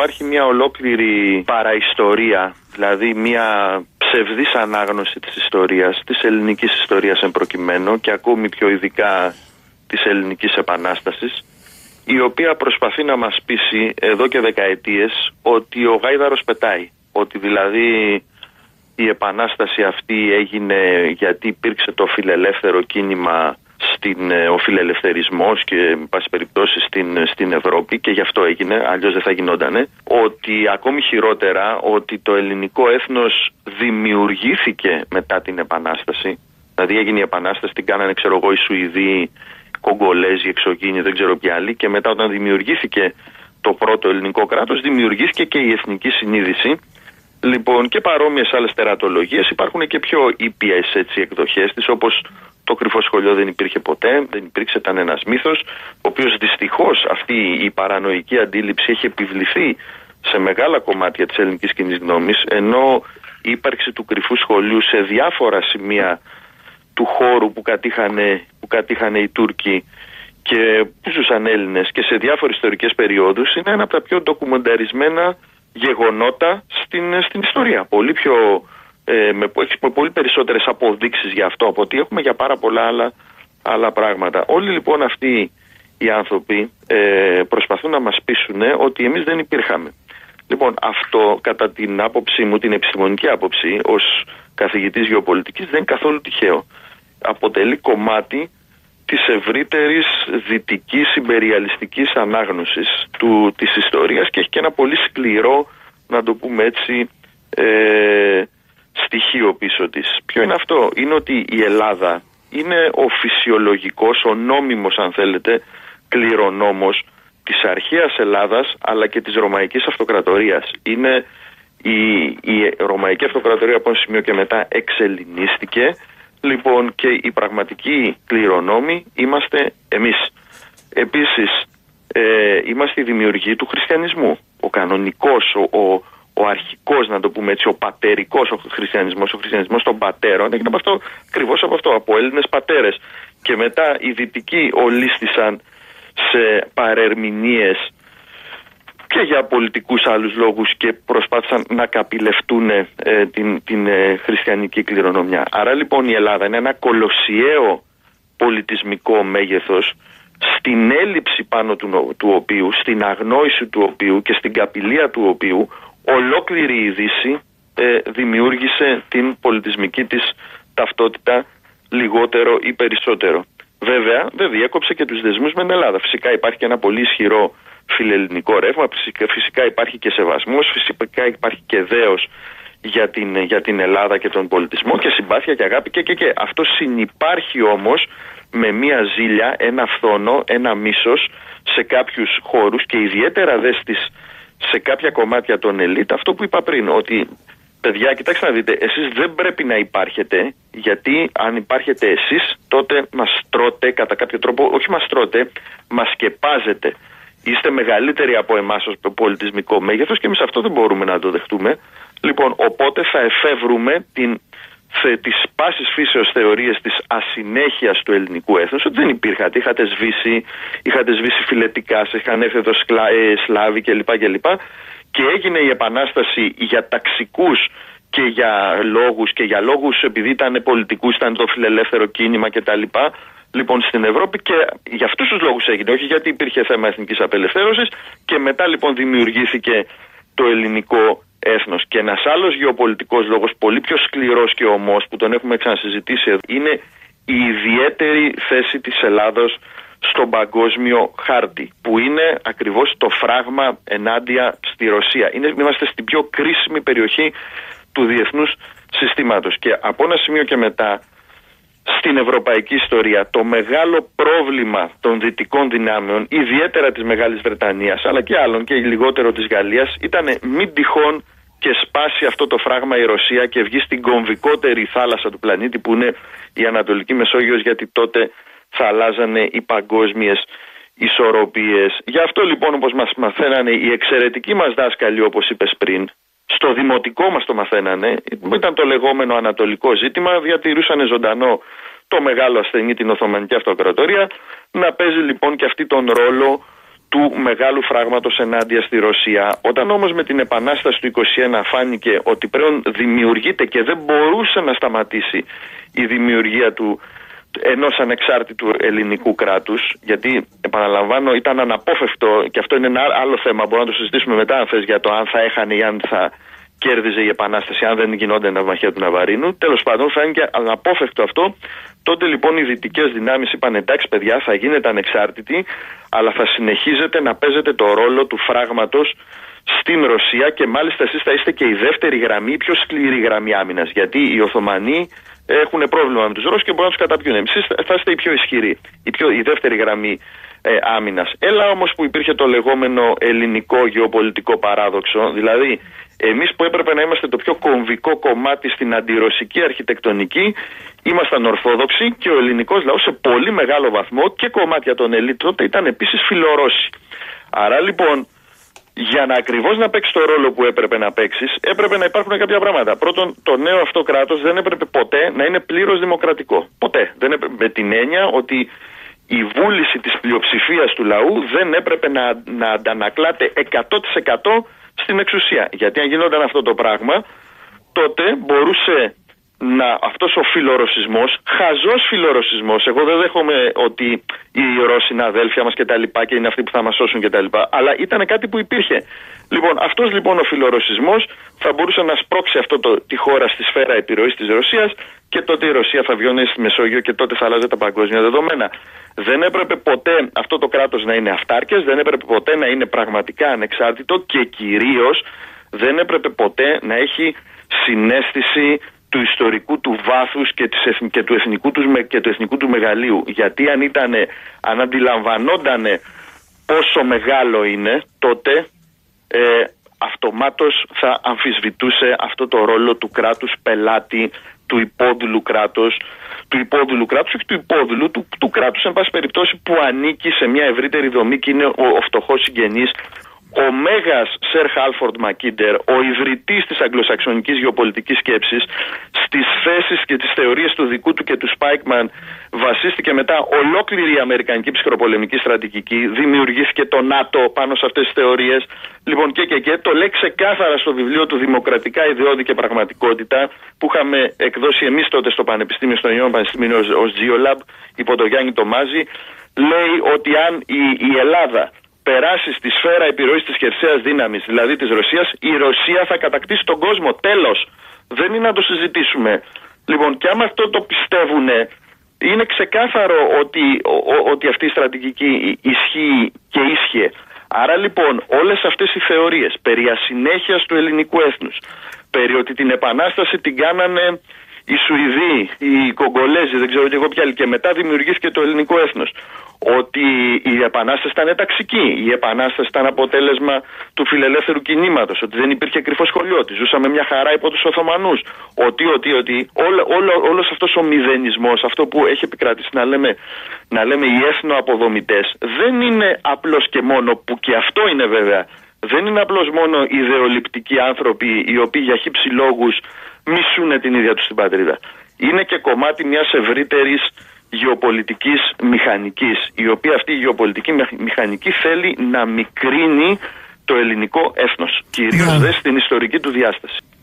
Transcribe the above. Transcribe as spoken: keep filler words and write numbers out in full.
υπάρχει μια ολόκληρη παραιστορία, δηλαδή μια ψευδής ανάγνωση της ιστορίας, της ελληνικής ιστορίας εν προκειμένου και ακόμη πιο ειδικά της ελληνικής επανάστασης, η οποία προσπαθεί να μας πείσει εδώ και δεκαετίες ότι ο γάιδαρος πετάει, ότι δηλαδή η επανάσταση αυτή έγινε γιατί υπήρξε το φιλελεύθερο κίνημα, στην, ο φιλελευθερισμός και εν πάση περιπτώσει στην, στην Ευρώπη και γι' αυτό έγινε, αλλιώς δεν θα γινότανε. Ότι ακόμη χειρότερα, ότι το ελληνικό έθνος δημιουργήθηκε μετά την επανάσταση, δηλαδή έγινε η επανάσταση, την κάνανε ξέρω εγώ οι Σουηδοί, Κογκολέζοι, εξωγήινοι, δεν ξέρω ποιοι άλλοι, και μετά όταν δημιουργήθηκε το πρώτο ελληνικό κράτος δημιουργήθηκε και η εθνική συνείδηση. Λοιπόν, και παρόμοιες άλλες τερατολογίες, υπάρχουν και πιο ήπιες έτσι εκδοχές της, όπως το κρυφό σχολείο δεν υπήρχε ποτέ, δεν υπήρξε, ήταν ένας μύθος, ο οποίος δυστυχώς αυτή η παρανοϊκή αντίληψη έχει επιβληθεί σε μεγάλα κομμάτια της ελληνικής κοινής γνώμης, ενώ η ύπαρξη του κρυφού σχολείου σε διάφορα σημεία του χώρου που κατήχανε, που κατήχανε οι Τούρκοι και που ζούσαν Έλληνες και σε διάφορες ιστορικές περιόδους, είναι ένα από τα πιο ντοκουμενταρισμένα γεγονότα στην, στην ιστορία. Πολύ πιο, ε, με, με πολύ περισσότερες αποδείξεις για αυτό από ότι έχουμε για πάρα πολλά άλλα, άλλα πράγματα. Όλοι λοιπόν αυτοί οι άνθρωποι ε, προσπαθούν να μας πείσουν ότι εμείς δεν υπήρχαμε. Λοιπόν, αυτό κατά την άποψή μου, την επιστημονική άποψη ως καθηγητής γεωπολιτικής, δεν είναι καθόλου τυχαίο. Αποτελεί κομμάτι της ευρύτερης δυτικής ιμπεριαλιστικής ανάγνωσης του, της ιστορίας και έχει και ένα πολύ σκληρό, να το πούμε έτσι, ε, στοιχείο πίσω της. Ποιο είναι αυτό? Είναι ότι η Ελλάδα είναι ο φυσιολογικός, ο νόμιμος αν θέλετε, κληρονόμος της αρχαίας Ελλάδας αλλά και της Ρωμαϊκής Αυτοκρατορίας. Είναι η, η Ρωμαϊκή Αυτοκρατορία από ένα σημείο και μετά εξελληνίστηκε. Λοιπόν, και οι πραγματικοί κληρονόμοι είμαστε εμείς. Επίσης, ε, είμαστε οι δημιουργοί του χριστιανισμού. Ο κανονικός, ο, ο, ο αρχικός, να το πούμε έτσι, ο πατερικός ο χριστιανισμός, ο χριστιανισμός των πατέρων, έγινε από αυτό, ακριβώς από αυτό, από Έλληνες πατέρες. Και μετά οι δυτικοί ολίσθησαν σε παρερμηνίες και για πολιτικούς άλλους λόγους και προσπάθησαν να καπηλευτούν ε, την, την ε, χριστιανική κληρονομιά. Άρα λοιπόν η Ελλάδα είναι ένα κολοσιαίο πολιτισμικό μέγεθος, στην έλλειψη πάνω του, του οποίου, στην αγνόηση του οποίου και στην καπηλεία του οποίου ολόκληρη η Δύση ε, δημιούργησε την πολιτισμική της ταυτότητα λιγότερο ή περισσότερο. Βέβαια δεν διέκοψε και τους δεσμούς με την Ελλάδα. Φυσικά υπάρχει και ένα πολύ ισχυρό φιλελληνικό ρεύμα, φυσικά υπάρχει και σεβασμός, φυσικά υπάρχει και δέος για την, για την Ελλάδα και τον πολιτισμό και συμπάθεια και αγάπη και, και, και. Αυτό συνυπάρχει όμως με μια ζήλια, ένα φθόνο, ένα μίσος σε κάποιους χώρους και ιδιαίτερα δε στις, σε κάποια κομμάτια των ελίτ, αυτό που είπα πριν, ότι παιδιά, κοιτάξτε να δείτε, εσείς δεν πρέπει να υπάρχετε, γιατί αν υπάρχετε εσείς τότε μας τρώτε κατά κάποιο τρόπο, όχι μας τρώτε, μας σκεπάζετε. Είστε μεγαλύτεροι από εμάς ως πολιτισμικό μέγεθος και εμείς αυτό δεν μπορούμε να το δεχτούμε. Λοιπόν, οπότε θα εφεύρουμε την, θε, τις πάσης φύσεως θεωρίες της ασυνέχειας του ελληνικού έθνους, ότι δεν υπήρχατε, είχατε σβήσει, είχατε σβήσει φιλετικά, σε είχαν έρθει εδώ σκλα, ε, Σλάβοι κλπ. κλπ. Και έγινε η Επανάσταση για ταξικούς και για λόγους και για λόγους επειδή ήταν πολιτικούς, ήταν το φιλελεύθερο κίνημα κτλ. Λοιπόν, στην Ευρώπη και για αυτούς τους λόγους έγινε, όχι γιατί υπήρχε θέμα εθνικής απελευθέρωσης και μετά λοιπόν δημιουργήθηκε το ελληνικό έθνος. Και ένας άλλος γεωπολιτικός λόγος, πολύ πιο σκληρός και ομός που τον έχουμε ξανασυζητήσει εδώ, είναι η ιδιαίτερη θέση της Ελλάδος στον παγκόσμιο χάρτη, που είναι ακριβώς το φράγμα ενάντια στη Ρωσία. Είναι, είμαστε στην πιο κρίσιμη περιοχή του διεθνούς συστήματος και από ένα σημείο και μετά στην ευρωπαϊκή ιστορία το μεγάλο πρόβλημα των δυτικών δυνάμεων, ιδιαίτερα της Μεγάλης Βρετανίας αλλά και άλλων και λιγότερο της Γαλλίας, ήταν μην τυχόν και σπάσει αυτό το φράγμα η Ρωσία και βγει στην κομβικότερη θάλασσα του πλανήτη που είναι η Ανατολική Μεσόγειος, γιατί τότε θα αλλάζανε οι παγκόσμιες ισορροπίες. Γι' αυτό λοιπόν, όπως μας μαθαίνανε οι εξαιρετικοί μας δάσκαλοι, όπως είπες πριν, στο δημοτικό μας το μαθαίνανε, ήταν το λεγόμενο ανατολικό ζήτημα, διατηρούσαν ζωντανό το μεγάλο ασθενή, την Οθωμανική Αυτοκρατορία, να παίζει λοιπόν και αυτή τον ρόλο του μεγάλου φράγματος ενάντια στη Ρωσία. Όταν όμως με την Επανάσταση του είκοσι ένα φάνηκε ότι πλέον δημιουργείται και δεν μπορούσε να σταματήσει η δημιουργία του ενός ανεξάρτητου ελληνικού κράτους, γιατί επαναλαμβάνω ήταν αναπόφευκτο, και αυτό είναι ένα άλλο θέμα, μπορούμε να το συζητήσουμε μετά αν θες, για το αν θα έχανε ή αν θα κέρδιζε η Επανάσταση, αν δεν γινόταν ναυμαχία του Ναβαρίνου. Τέλος πάντων, φάνηκε αναπόφευκτο αυτό. Τότε λοιπόν οι δυτικές δυνάμεις είπαν: εντάξει, παιδιά, θα γίνετε ανεξάρτητοι, αλλά θα συνεχίζετε να παίζετε το ρόλο του φράγματος στην Ρωσία, και μάλιστα εσείς θα είστε και η δεύτερη γραμμή, η πιο σκληρή γραμμή άμυνας. Γιατί οι Οθωμανοί έχουν πρόβλημα με τους Ρώσους και μπορούν να τους καταπιούν. Εσείς θα είστε η πιο ισχυρή, η, πιο, η δεύτερη γραμμή ε, άμυνας. Έλα όμως που υπήρχε το λεγόμενο ελληνικό γεωπολιτικό παράδοξο, δηλαδή εμείς που έπρεπε να είμαστε το πιο κομβικό κομμάτι στην αντιρωσική αρχιτεκτονική, ήμασταν ορθόδοξοι, και ο ελληνικός λαός σε πολύ μεγάλο βαθμό και κομμάτια των ελίτ τότε ήταν επίσης φιλορώσοι. Άρα λοιπόν, για να ακριβώς να παίξει το ρόλο που έπρεπε να παίξεις, έπρεπε να υπάρχουν κάποια πράγματα. Πρώτον, το νέο αυτό κράτος δεν έπρεπε ποτέ να είναι πλήρως δημοκρατικό. Ποτέ. Δεν έπρεπε, με την έννοια ότι η βούληση της πλειοψηφίας του λαού δεν έπρεπε να, να αντανακλάται εκατό τοις εκατό στην εξουσία. Γιατί αν γινόταν αυτό το πράγμα, τότε μπορούσε να, αυτός ο φιλορωσισμός, χαζός φιλορωσισμός, εγώ δεν δέχομαι ότι οι Ρώσοι είναι αδέλφια μας και τα λοιπά και είναι αυτοί που θα μας σώσουν και τα λοιπά, αλλά ήταν κάτι που υπήρχε. Λοιπόν, αυτός λοιπόν ο φιλορωσισμός θα μπορούσε να σπρώξει αυτό το, τη χώρα στη σφαίρα επιρροής της Ρωσίας, και τότε η Ρωσία θα βιώνει στη Μεσόγειο και τότε θα αλλάζει τα παγκόσμια δεδομένα. Δεν έπρεπε ποτέ αυτό το κράτος να είναι αυτάρκες, δεν έπρεπε ποτέ να είναι πραγματικά ανεξάρτητο, και κυρίως δεν έπρεπε ποτέ να έχει συναίσθηση του ιστορικού του βάθους και, της, και, του εθνικού του, και του εθνικού του μεγαλείου. Γιατί αν, ήτανε, αν αντιλαμβανότανε πόσο μεγάλο είναι, τότε ε, αυτομάτως θα αμφισβητούσε αυτό το ρόλο του κράτους πελάτη, του υπόδουλου κράτους, του υπόδουλου κράτους και του υπόδουλου του, του κράτους, εν πάση περιπτώσει, που ανήκει σε μια ευρύτερη δομή και είναι ο, ο φτωχός συγγενής. Ο μέγας Σερ Χάλφορντ Μακίντερ, ο ιδρυτής της αγγλοσαξονικής γεωπολιτικής σκέψης, στις θέσεις και τις θεωρίες του δικού του και του Σπάικμαν βασίστηκε μετά ολόκληρη η αμερικανική ψυχροπολεμική στρατηγική, δημιουργήθηκε το ΝΑΤΟ πάνω σε αυτές τις θεωρίες. Λοιπόν, και και και το λέει ξεκάθαρα στο βιβλίο του «Δημοκρατικά Ιδεώδη και Πραγματικότητα», που είχαμε εκδώσει εμείς τότε στο Πανεπιστήμιο, στο Ιωάννη Πανεπιστήμιο ως Geolab, υπό τον Γιάννη Τομάζη. Λέει ότι αν η, η Ελλάδα περάσει στη σφαίρα επιρροής της χερσαίας δύναμης, δηλαδή της Ρωσίας, η Ρωσία θα κατακτήσει τον κόσμο. Τέλος. Δεν είναι να το συζητήσουμε. Λοιπόν, και άμα αυτό το πιστεύουνε, είναι ξεκάθαρο ότι, ο, ότι αυτή η στρατηγική ισχύει και ίσχυε. Άρα λοιπόν όλες αυτές οι θεωρίες περί ασυνέχειας του ελληνικού έθνους, περί ότι την Επανάσταση την κάνανε οι Σουηδοί, οι Κογκολέζοι, δεν ξέρω και εγώ ποια άλλη, και μετά δημιουργήθηκε το ελληνικό έθνος. Ότι η Επανάσταση ήταν ταξική, η Επανάσταση ήταν αποτέλεσμα του φιλελεύθερου κινήματος, ότι δεν υπήρχε κρυφό σχολείο, ότι ζούσαμε μια χαρά υπό τους Οθωμανούς. Ότι, ότι, ότι, όλο, όλο, όλος αυτός ο μηδενισμός, αυτό που έχει επικρατήσει να λέμε, να λέμε οι έθνο-αποδομητές, δεν είναι απλώς και μόνο, που και αυτό είναι βέβαια, δεν είναι απλώς μόνο ιδεολειπτικοί άνθρωποι οι οποίοι για χύψη λόγους μισούνε την ίδια τους την πατρίδα. Είναι και κομμάτι μιας ευρύτερης γεωπολιτικής μηχανικής, η οποία αυτή η γεωπολιτική μηχανική θέλει να μικρύνει το ελληνικό έθνος, κυρίως δε στην ιστορική του διάσταση.